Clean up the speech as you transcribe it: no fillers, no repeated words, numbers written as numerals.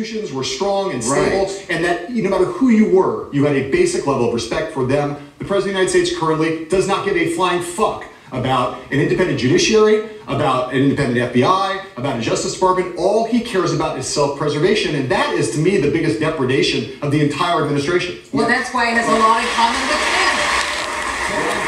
institutions were strong and stable, and that no matter who you were, you had a basic level of respect for them. The President of the United States currently does not give a flying fuck about an independent judiciary, about an independent FBI, about a Justice Department. All he cares about is self-preservation, and that is, to me, the biggest depredation of the entire administration. Well, that's why it has a lot in common with him.